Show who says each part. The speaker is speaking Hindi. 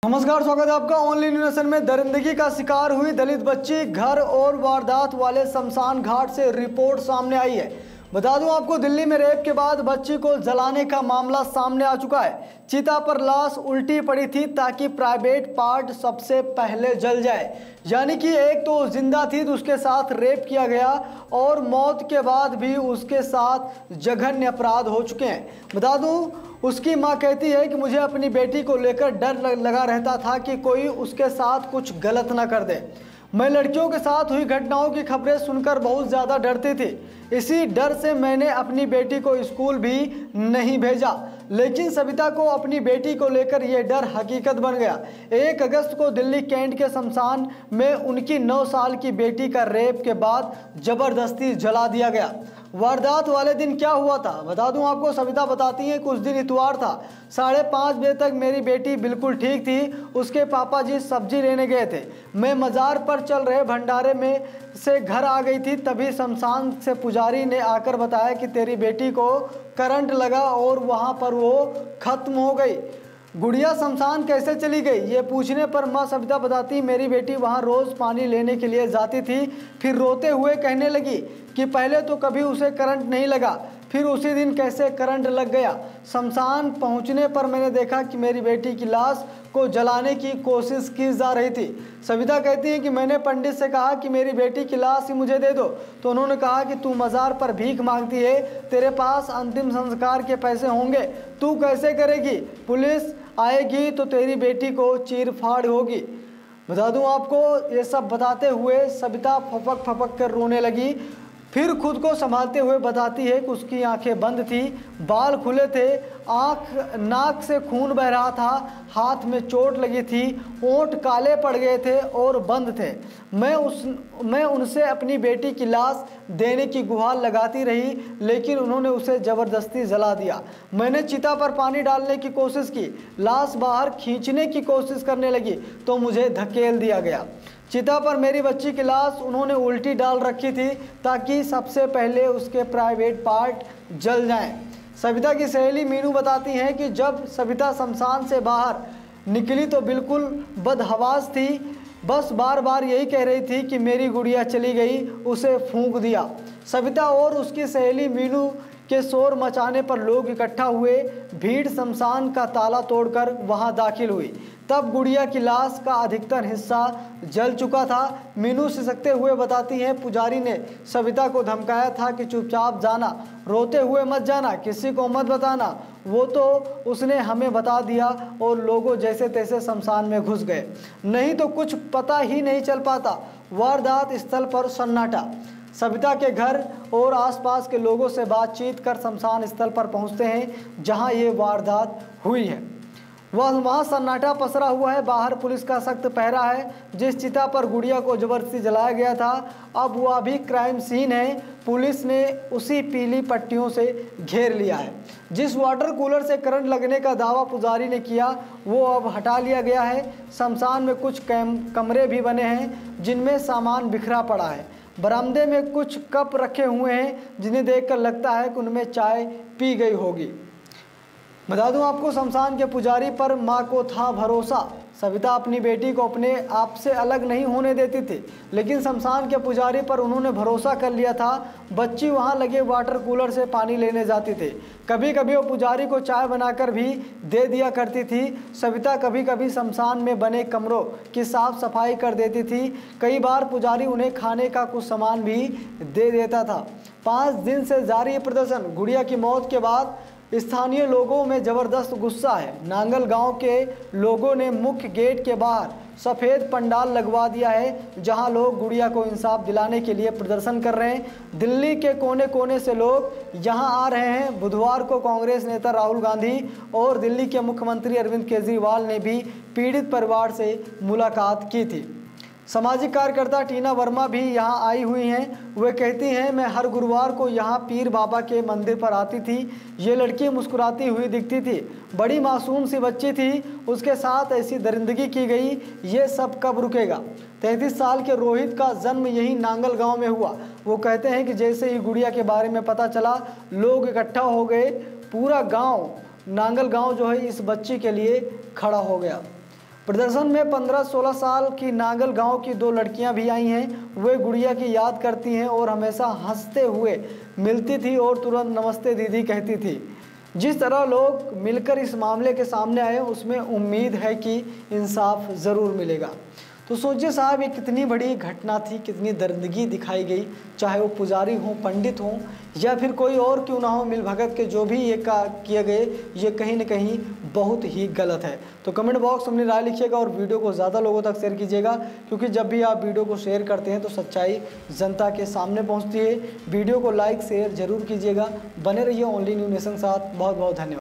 Speaker 1: नमस्कार, स्वागत है आपका ओनली न्यूज़ में। दरिंदगी का शिकार हुई दलित बच्ची, घर और वारदात वाले शमशान घाट से रिपोर्ट सामने आई है। बता दूं आपको, दिल्ली में रेप के बाद बच्ची को जलाने का मामला सामने आ चुका है। चिता पर लाश उल्टी पड़ी थी ताकि प्राइवेट पार्ट सबसे पहले जल जाए। यानी कि एक तो जिंदा थी तो उसके साथ रेप किया गया और मौत के बाद भी उसके साथ जघन्य अपराध हो चुके हैं। बता दूं, उसकी मां कहती है कि मुझे अपनी बेटी को लेकर डर लगा रहता था कि कोई उसके साथ कुछ गलत ना कर दे। मैं लड़कियों के साथ हुई घटनाओं की खबरें सुनकर बहुत ज़्यादा डरती थी। इसी डर से मैंने अपनी बेटी को स्कूल भी नहीं भेजा। लेकिन सविता को अपनी बेटी को लेकर यह डर हकीकत बन गया। 1 अगस्त को दिल्ली कैंट के शमशान में उनकी 9 साल की बेटी का रेप के बाद ज़बरदस्ती जला दिया गया। वारदात वाले दिन क्या हुआ था बता दूं आपको। सविता बताती हैं, कुछ दिन इतवार था, 5:30 बजे तक मेरी बेटी बिल्कुल ठीक थी। उसके पापा जी सब्जी लेने गए थे। मैं मज़ार पर चल रहे भंडारे में से घर आ गई थी। तभी शमशान से पुजारी ने आकर बताया कि तेरी बेटी को करंट लगा और वहाँ पर वो खत्म हो गई। गुड़िया शमशान कैसे चली गई, ये पूछने पर मां सविता बताती, मेरी बेटी वहाँ रोज़ पानी लेने के लिए जाती थी। फिर रोते हुए कहने लगी कि पहले तो कभी उसे करंट नहीं लगा, फिर उसी दिन कैसे करंट लग गया। शमशान पहुँचने पर मैंने देखा कि मेरी बेटी की लाश को जलाने की कोशिश की जा रही थी। सविता कहती है कि मैंने पंडित से कहा कि मेरी बेटी की लाश ही मुझे दे दो, तो उन्होंने कहा कि तू मज़ार पर भीख मांगती है, तेरे पास अंतिम संस्कार के पैसे होंगे, तू कैसे करेगी, पुलिस आएगी तो तेरी बेटी को चीर फाड़ होगी। बता दूं आपको, ये सब बताते हुए सविता फपक फपक कर रोने लगी। फिर खुद को संभालते हुए बताती है कि उसकी आंखें बंद थी, बाल खुले थे, नाक से खून बह रहा था, हाथ में चोट लगी थी, होंठ काले पड़ गए थे और बंद थे। मैं उनसे अपनी बेटी की लाश देने की गुहार लगाती रही, लेकिन उन्होंने उसे ज़बरदस्ती जला दिया। मैंने चिता पर पानी डालने की कोशिश की, लाश बाहर खींचने की कोशिश करने लगी तो मुझे धकेल दिया गया। चिता पर मेरी बच्ची की लाश उन्होंने उल्टी डाल रखी थी ताकि सबसे पहले उसके प्राइवेट पार्ट जल जाएं। सविता की सहेली मीनू बताती हैं कि जब सविता शमशान से बाहर निकली तो बिल्कुल बदहवास थी, बस बार बार यही कह रही थी कि मेरी गुड़िया चली गई, उसे फूंक दिया। सविता और उसकी सहेली मीनू के शोर मचाने पर लोग इकट्ठा हुए। भीड़ शमशान का ताला तोड़कर वहां दाखिल हुई। तब गुड़िया की लाश का अधिकतर हिस्सा जल चुका था। मीनू सिसकते हुए बताती हैं, पुजारी ने सविता को धमकाया था कि चुपचाप जाना, रोते हुए मत जाना, किसी को मत बताना। वो तो उसने हमें बता दिया और लोगों जैसे तैसे शमशान में घुस गए, नहीं तो कुछ पता ही नहीं चल पाता। वारदात स्थल पर सन्नाटा। सविता के घर और आसपास के लोगों से बातचीत कर शमशान स्थल पर पहुंचते हैं जहां ये वारदात हुई है। वहाँ सन्नाटा पसरा हुआ है। बाहर पुलिस का सख्त पहरा है। जिस चिता पर गुड़िया को जबरदस्ती जलाया गया था, अब वह भी क्राइम सीन है। पुलिस ने उसी पीली पट्टियों से घेर लिया है। जिस वाटर कूलर से करंट लगने का दावा पुजारी ने किया, वो अब हटा लिया गया है। शमशान में कुछ कमरे भी बने हैं जिनमें सामान बिखरा पड़ा है। बरामदे में कुछ कप रखे हुए हैं जिन्हें देखकर लगता है कि उनमें चाय पी गई होगी। बता दूं आपको, शमशान के पुजारी पर मां को था भरोसा। सविता अपनी बेटी को अपने आप से अलग नहीं होने देती थी, लेकिन शमशान के पुजारी पर उन्होंने भरोसा कर लिया था। बच्ची वहां लगे वाटर कूलर से पानी लेने जाती थी। कभी कभी वो पुजारी को चाय बनाकर भी दे दिया करती थी। सविता कभी कभी शमशान में बने कमरों की साफ सफाई कर देती थी। कई बार पुजारी उन्हें खाने का कुछ सामान भी दे देता था। 5 दिन से जारी प्रदर्शन। गुड़िया की मौत के बाद स्थानीय लोगों में ज़बरदस्त गुस्सा है। नांगल गांव के लोगों ने मुख्य गेट के बाहर सफ़ेद पंडाल लगवा दिया है जहां लोग गुड़िया को इंसाफ दिलाने के लिए प्रदर्शन कर रहे हैं। दिल्ली के कोने कोने से लोग यहां आ रहे हैं। बुधवार को कांग्रेस नेता राहुल गांधी और दिल्ली के मुख्यमंत्री अरविंद केजरीवाल ने भी पीड़ित परिवार से मुलाकात की थी। सामाजिक कार्यकर्ता टीना वर्मा भी यहां आई हुई हैं। वे कहती हैं, मैं हर गुरुवार को यहां पीर बाबा के मंदिर पर आती थी। ये लड़की मुस्कुराती हुई दिखती थी, बड़ी मासूम सी बच्ची थी, उसके साथ ऐसी दरिंदगी की गई, ये सब कब रुकेगा। 33 साल के रोहित का जन्म यही नांगल गांव में हुआ। वो कहते हैं कि जैसे ही गुड़िया के बारे में पता चला, लोग इकट्ठा हो गए। पूरा गाँव, नांगल गाँव जो है, इस बच्ची के लिए खड़ा हो गया। प्रदर्शन में 15-16 साल की नागल गांव की 2 लड़कियां भी आई हैं। वे गुड़िया की याद करती हैं और हमेशा हंसते हुए मिलती थी और तुरंत नमस्ते दीदी कहती थी। जिस तरह लोग मिलकर इस मामले के सामने आए, उसमें उम्मीद है कि इंसाफ ज़रूर मिलेगा। तो सोचिए साहब, ये कितनी बड़ी घटना थी, कितनी दर्दगी दिखाई गई। चाहे वो पुजारी हों, पंडित हों या फिर कोई और क्यों ना हो, मिलभगत के जो भी ये किए गए, ये कहीं ना कहीं बहुत ही गलत है। तो कमेंट बॉक्स में अपनी राय लिखिएगा और वीडियो को ज़्यादा लोगों तक शेयर कीजिएगा, क्योंकि जब भी आप वीडियो को शेयर करते हैं तो सच्चाई जनता के सामने पहुँचती है। वीडियो को लाइक शेयर जरूर कीजिएगा। बने रहिए ओनली न्यू नेशन साथ। बहुत बहुत धन्यवाद।